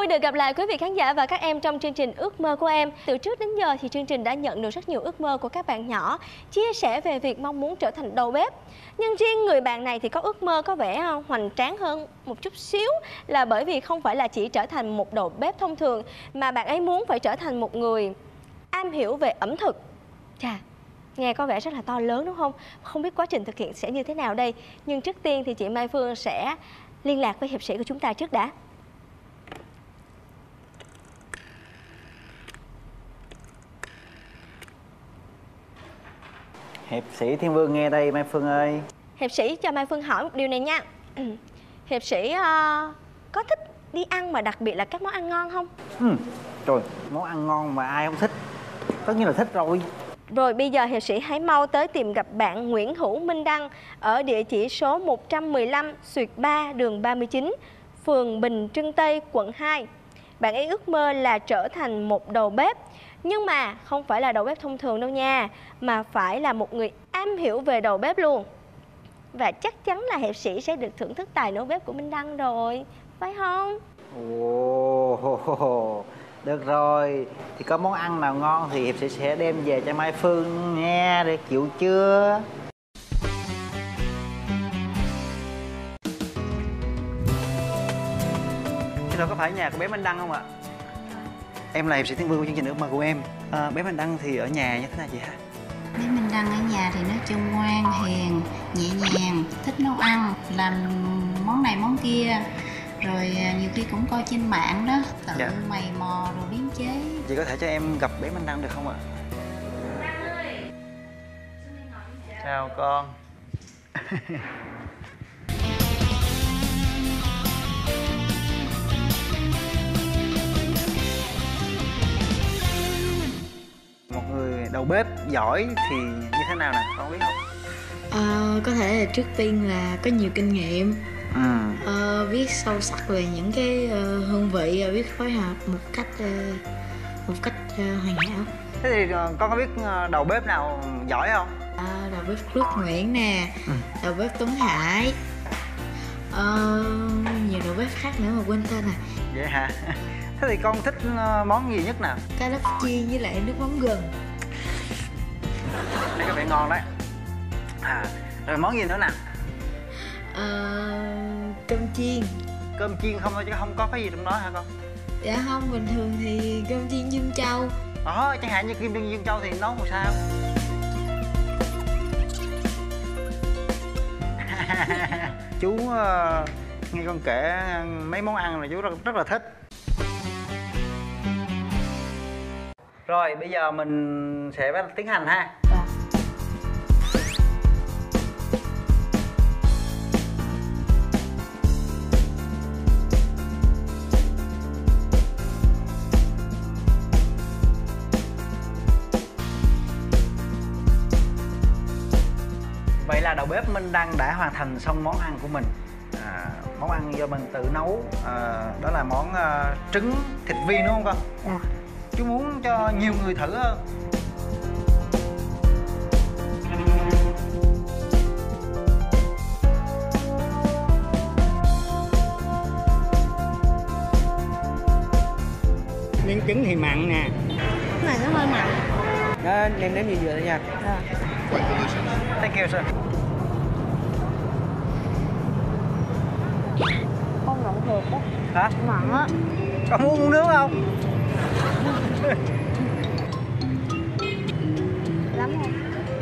vui được gặp lại quý vị khán giả và các em trong chương trình Ước mơ của em. Từ trước đến giờ thì chương trình đã nhận được rất nhiều ước mơ của các bạn nhỏ chia sẻ về việc mong muốn trở thành đầu bếp. Nhưng riêng người bạn này thì có ước mơ có vẻ hoành tráng hơn một chút xíu, là bởi vì không phải là chỉ trở thành một đầu bếp thông thường, mà bạn ấy muốn phải trở thành một người am hiểu về ẩm thực. Chà, nghe có vẻ rất là to lớn đúng không? Không biết quá trình thực hiện sẽ như thế nào đây. Nhưng trước tiên thì chị Mai Phương sẽ liên lạc với hiệp sĩ của chúng ta trước đã. Hiệp sĩ Thiên Vương nghe đây Mai Phương ơi. Hiệp sĩ cho Mai Phương hỏi một điều này nha. Hiệp sĩ có thích đi ăn mà đặc biệt là các món ăn ngon không? Trời, món ăn ngon mà ai không thích. Tất nhiên là thích rồi. Rồi bây giờ hiệp sĩ hãy mau tới tìm gặp bạn Nguyễn Hữu Minh Đăng ở địa chỉ số 115/3 đường 39, phường Bình Trưng Tây, quận 2. Bạn ấy ước mơ là trở thành một đầu bếp, nhưng mà không phải là đầu bếp thông thường đâu nha, mà phải là một người am hiểu về đầu bếp luôn. Và chắc chắn là hiệp sĩ sẽ được thưởng thức tài nấu bếp của Minh Đăng rồi, phải không? Ồ, được rồi. Thì có món ăn nào ngon thì hiệp sĩ sẽ đem về cho Mai Phương nha, để chịu chưa? Thế đâu có phải nhà của bé Minh Đăng không ạ? Em là hiệp sĩ Thiên Vương của chương trình Ước mơ của em. Bé Minh Đăng thì ở nhà như thế nào chị hả? Bé Minh Đăng ở nhà thì nói chung ngoan, hiền, nhẹ nhàng, thích nấu ăn, làm món này món kia. Rồi nhiều khi cũng coi trên mạng đó, tự mày mò rồi biến chế. Chị có thể cho em gặp bé Minh Đăng được không ạ? Chào con. Một người đầu bếp giỏi thì như thế nào nè, con biết không? Có thể là trước tiên là có nhiều kinh nghiệm, biết sâu sắc về những cái hương vị, biết phối hợp một cách hoàn hảo. Thế thì con có biết đầu bếp nào giỏi không? Đầu bếp Quốc Nguyễn nè, đầu bếp Tuấn Hải, nhiều đầu bếp khác nữa mà quên tên à. Vậy hả? Thế thì con thích món gì nhất nào? Cá lóc chiên với lại nước mắm gừng. Đây có vẻ ngon đấy. Rồi món gì nữa nè? Cơm chiên. Cơm chiên không thôi chứ không có cái gì trong đó hả con? Dạ không, bình thường thì cơm chiên Dương Châu. Chẳng hạn như kim Dương Châu thì nấu làm sao? Chú nghe con kể mấy món ăn là chú rất là thích. Rồi bây giờ mình sẽ bắt tiến hành ha. Vậy là đầu bếp Minh Đăng đã hoàn thành xong món ăn của mình. Món ăn do mình tự nấu, đó là món trứng thịt viên đúng không con? Dạ. Chú muốn cho nhiều người thử hơn. Miếng trứng thì mặn nè. Cái này nó hơi mặn. Đó, nêm như vừa thôi nha. Thank you sir. Con nọng thiệt đó. Hả? Mặn á. Con muốn uống nước không? Lắm không?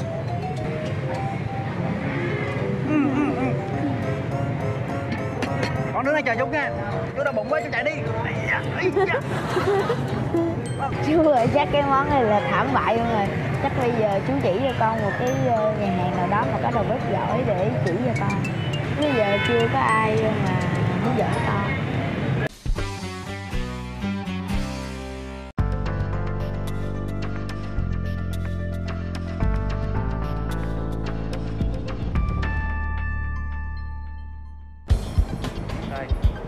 Con đứng đây chờ chú nha. Chú đau bụng quá, chú chạy đi. Chú ơi, chắc cái món này là thảm bại luôn rồi. Chắc bây giờ chú chỉ cho con một cái nhà hàng nào đó mà có đầu bếp giỏi để chỉ cho con. Bây giờ chưa có ai mà muốn giỏi con. Rồi.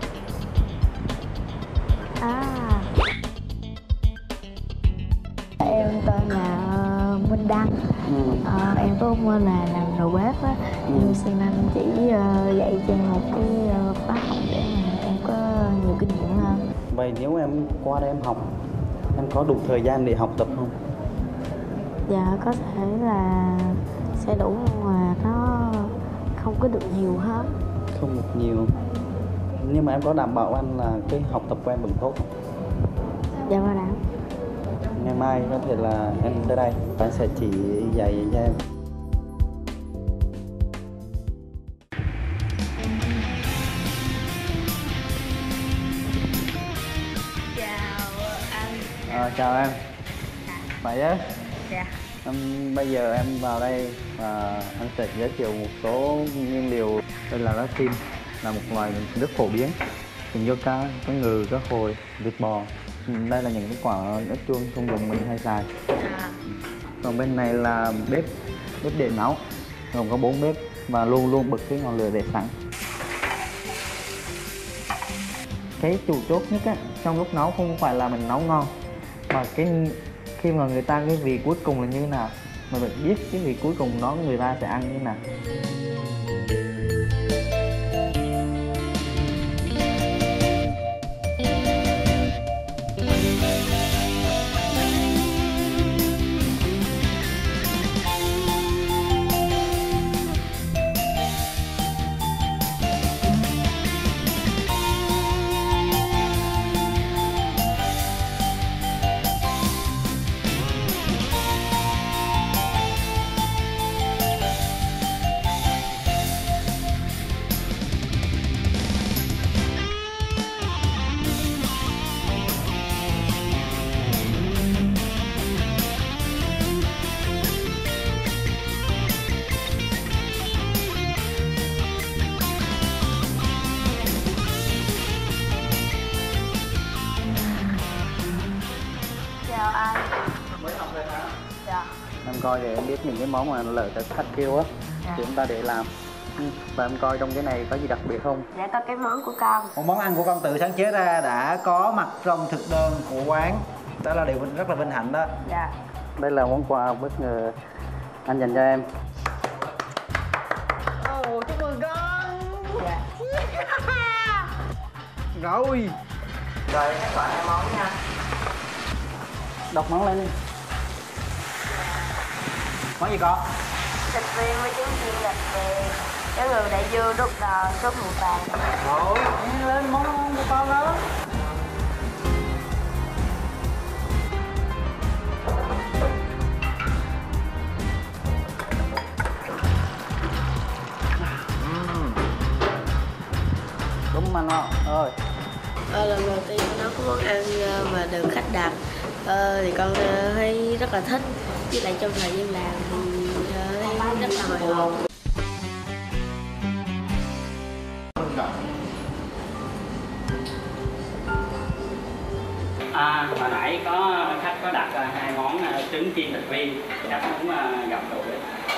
Em tên là Minh Đăng. Em có ước mơ là làm đầu bếp á. Em xin anh chỉ dạy cho một cái khóa học để mà em có nhiều kinh nghiệm hơn. Vậy nếu em qua đây em học, em có đủ thời gian để học tập không? Dạ có thể là sẽ đủ nhưng mà nó không có được nhiều hết. Không được nhiều. Nhưng mà em có đảm bảo anh là cái học tập của em vẫn tốt không? Dạ bảo đảm. Ngày mai có thể là em tới đây, anh sẽ chỉ dạy cho em. Chào em. Vậy á? Dạ. Bây giờ em vào đây và anh sẽ giới thiệu một số nguyên liệu. Đây là lá tim, là một loài rất phổ biến, thường do cá, có ngừ, cá hồi, vịt bò. Đây là những cái quả ớt chuông thông dụng mình hay xài. Còn bên này là bếp để nấu, gồm có 4 bếp và luôn luôn bật cái ngọn lửa để sẵn. Cái chủ chốt nhất á, trong lúc nấu không phải là mình nấu ngon, mà khi mà người ta cái vị cuối cùng là như thế nào, mà mình biết cái vị cuối cùng đó người ta sẽ ăn như thế nào. Chào anh. Mới học rồi hả? Dạ. Em coi để em biết những cái món mà lợi cho khách kêu á, thì chúng ta để làm. Và em coi trong cái này có gì đặc biệt không? Dạ có cái món của con. Một món ăn của con tự sáng chế ra đã có mặt trong thực đơn của quán. Đó là điều rất là vinh hạnh đó. Dạ. Đây là món quà bất ngờ anh dành cho em. Ồ, chúc mừng con. Dạ. Rồi. Rồi, các bạn hai món nha. Đọc món lên đi. Món gì con? Thịt viên với trứng chiên đặc biệt, cái người đại dương đút đò sốt mùi vàng. Rồi, nhanh lên món ngon của con đó. Đúng anh ạ. Ơi. Lần đầu tiên con nấu cái món ăn mà được khách đặt thì con thấy rất là thích, với lại trong thời gian làm thì thấy rất là hồi hộp. Hồi nãy có khách có đặt 2 món trứng chiên thịt viên, khách muốn gặp đầu bếp.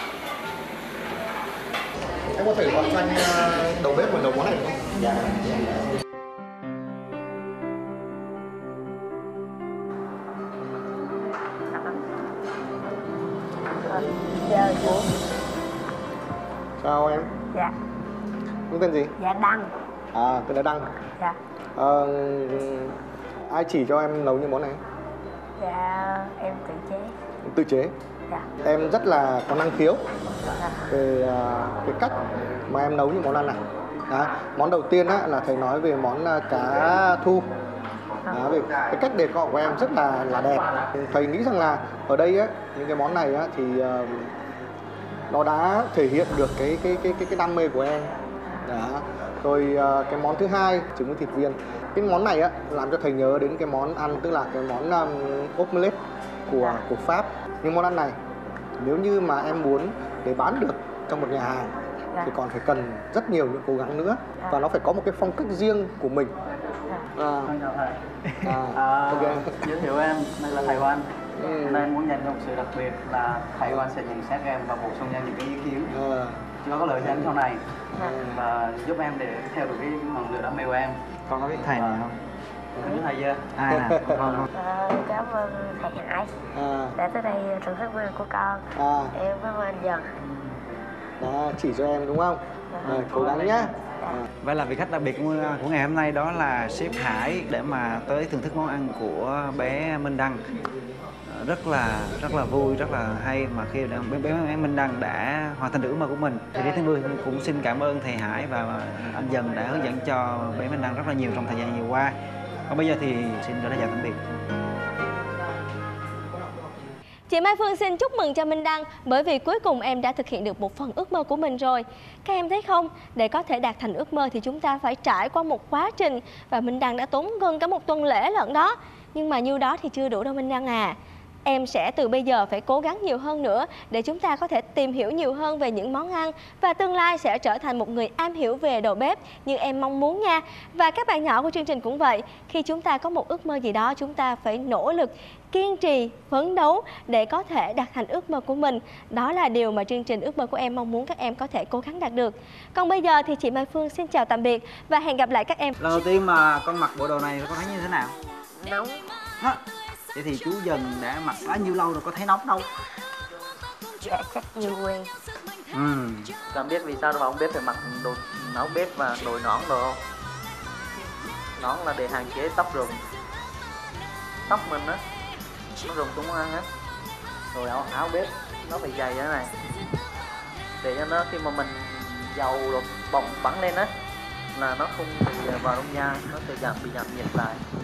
Em có thể gọi cho anh đầu bếp một đầu món này không? Dạ. Giờ chú. Chào em. Dạ. Em tên gì? Dạ Đăng. À, tên là Đăng. Dạ. Ai chỉ cho em nấu những món này? Dạ em tự chế. Tự chế. Dạ. Em rất là có năng khiếu Dạ. về cái cách mà em nấu những món ăn này. Đó. Món đầu tiên á, là thầy nói về món cá thu. Đó, về cái cách đề cọ của em rất là đẹp. Thầy nghĩ rằng là ở đây á, những cái món này á, thì nó đã thể hiện được cái đam mê của em. Đó. Rồi cái món thứ hai, trứng với thịt viên. Cái món này á, làm cho thầy nhớ đến cái món ăn, tức là cái món omelette của Pháp. Nhưng món ăn này, nếu như mà em muốn để bán được trong một nhà hàng thì còn phải cần rất nhiều những cố gắng nữa, và nó phải có một cái phong cách riêng của mình. Anh chào thầy. Ok. Giới thiệu em, đây là thầy của anh. Hôm nay em muốn dành cho một sự đặc biệt là thầy của anh sẽ nhận xét em và bổ sung cho em những cái ý kiến chưa có lợi cho em sau này, và giúp em để theo được cái ngọn lửa đam mê của em. Con có biết thầy này không? Em biết thầy chưa? Ai nè? Con. Cảm ơn thầy Hải đã tới đây thưởng thức bữa ăn của con. Em cảm ơn anh Dần. Đó, chỉ cho em đúng không? Cố gắng nhá. Vậy là vị khách đặc biệt của ngày hôm nay đó là sếp Hải để mà tới thưởng thức món ăn của bé Minh Đăng. Rất là vui, rất là hay mà khi bé Minh Đăng đã hoàn thành được ước mơ của mình. Thì Thiên Vương cũng xin cảm ơn thầy Hải và anh Dần đã hướng dẫn cho bé Minh Đăng rất là nhiều trong thời gian vừa qua. Còn bây giờ thì xin chào tạm biệt. Chị Mai Phương xin chúc mừng cho Minh Đăng bởi vì cuối cùng em đã thực hiện được một phần ước mơ của mình rồi. Các em thấy không, để có thể đạt thành ước mơ thì chúng ta phải trải qua một quá trình và Minh Đăng đã tốn gần cả một tuần lễ lận đó. Nhưng mà nhiêu đó thì chưa đủ đâu Minh Đăng à. Em sẽ từ bây giờ phải cố gắng nhiều hơn nữa để chúng ta có thể tìm hiểu nhiều hơn về những món ăn và tương lai sẽ trở thành một người am hiểu về đầu bếp như em mong muốn nha. Và các bạn nhỏ của chương trình cũng vậy, khi chúng ta có một ước mơ gì đó chúng ta phải nỗ lực, kiên trì, phấn đấu để có thể đạt thành ước mơ của mình. Đó là điều mà chương trình Ước mơ của em mong muốn các em có thể cố gắng đạt được. Còn bây giờ thì chị Mai Phương xin chào tạm biệt và hẹn gặp lại các em. Lần đầu tiên mà con mặc bộ đồ này con thấy như thế nào? Nóng. Vậy thì chú Dần đã mặc quá nhiêu lâu rồi, có thấy nóng đâu? Dạ chắc nhiều quen. Con biết vì sao mà ông bếp phải mặc đồ áo bếp và đội nón đồ không? Nón là để hạn chế tóc rụng. Tóc mình á, nó rụng tung ăn á. Rồi áo bếp nó phải dày thế này, để cho nó khi mà mình dầu rồi bỏng bắn lên á là nó không bị vào trong da, nó sẽ bị giảm nhiệt lại.